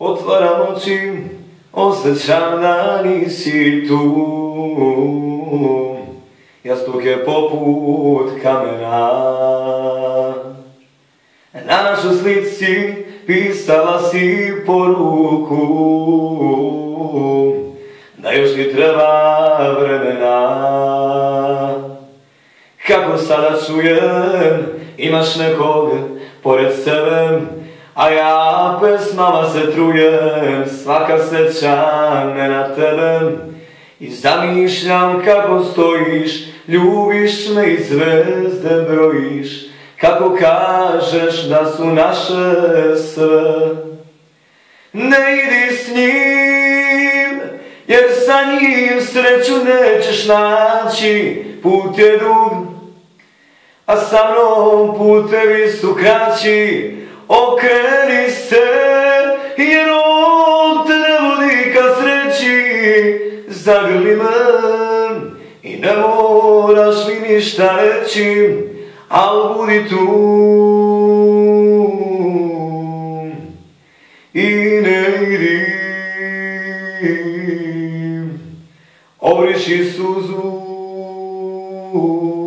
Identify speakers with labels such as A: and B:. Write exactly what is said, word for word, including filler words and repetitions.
A: Otvaram oči, osjećam da nisi tu. Jastuk je poput kamena. Na našoj slici pisala si poruku da još mi treba vremena. Kako sada čujem, imaš nekog pored sebe, a ja pesmama se trujem, svaka sreća me na tebe. I zamišljam kako stojiš, ljubiš me i zvezde brojiš, kako kažeš da su naše sve. Ne idi s njim, jer sa njim sreću nećeš naći, put je dug, a sa mnom putevi su kraći. Okreni se, jer on te ne vodi ka sreći. Zagrli me i ne moraš mi ništa reći, al budi tu i ne idi. Obriši suzu